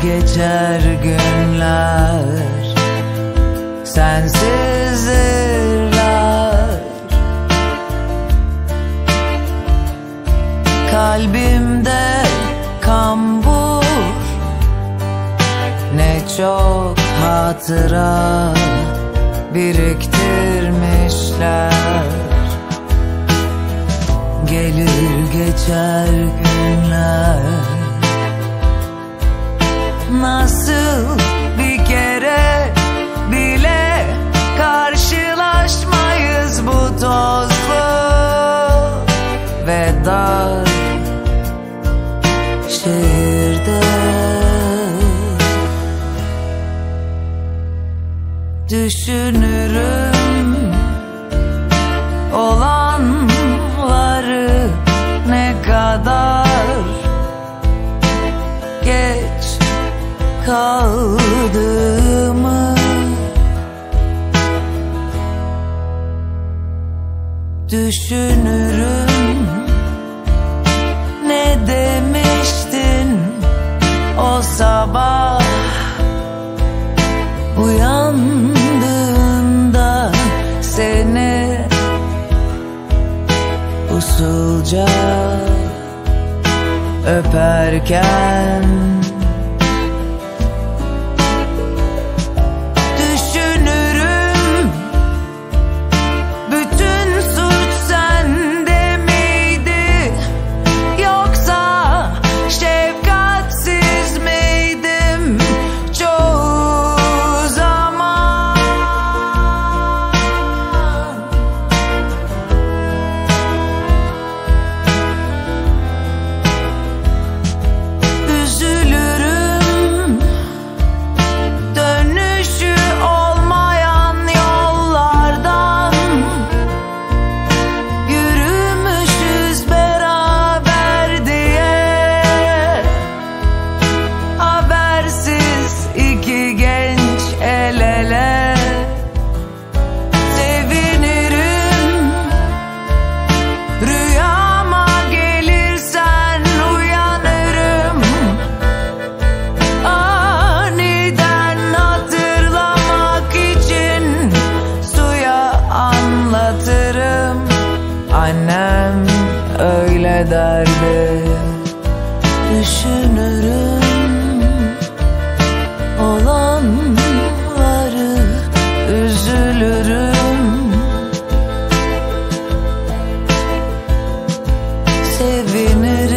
geçer günler, sensiz ırlar. Kalbimde kambur, ne çok hatıra biriktirmişler. Gelir geçer günler, nasıl bir kere bile karşılaşmayız bu tozlu ve dar şehirde. Düşünürüm olanları, ne kadar geç kaldığımı. Düşünürüm, ne demiştin o sabah uyandığında, seni usulca öperken. Düşünürüm, bütün suç sende miydi, yoksa şefkatsiz miydim çoğu zaman? Üzülürüm, dönüşü olmayan yollardan yürümüşüz beraber diye. Habersiz iki genç el ele, sevinirim rüyama gelirsen uyanırım. Aniden hatırlamak için suya anlatırım. Annem öyle derdi. Düşünürüm olanları, üzülürüm, sevinirim.